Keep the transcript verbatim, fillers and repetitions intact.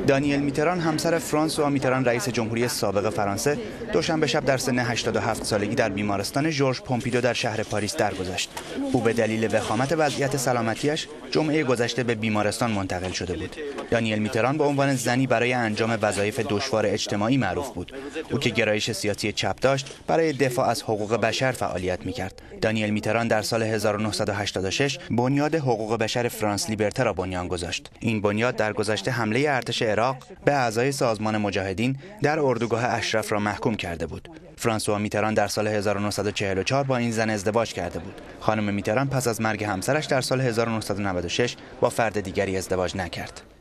دانیل میتران همسر فرانسوا میتران رئیس جمهوری سابق فرانسه دوشنبه شب در سن هشتاد و هفت سالگی در بیمارستان ژورژ پومپیدو در شهر پاریس درگذشت. او به دلیل وخامت وضعیت سلامتیش جمعه گذشته به بیمارستان منتقل شده بود. دانیل میتران به عنوان زنی برای انجام وظایف دشوار اجتماعی معروف بود. او که گرایش سیاسی چپ داشت، برای دفاع از حقوق بشر فعالیت می‌کرد. دانیل میتران در سال هزار و نهصد و هشتاد و شش بنیاد حقوق بشر فرانس لیبرته را بنیان گذاشت. این بنیاد در گذشته حمله ارتش عراق به اعضای سازمان مجاهدین در اردوگاه اشرف را محکوم کرده بود. فرانسوا میتران در سال هزار و نهصد و چهل و چهار با این زن ازدواج کرده بود. خانم میتران پس از مرگ همسرش در سال هزار و نهصد و نود و شش با فرد دیگری ازدواج نکرد.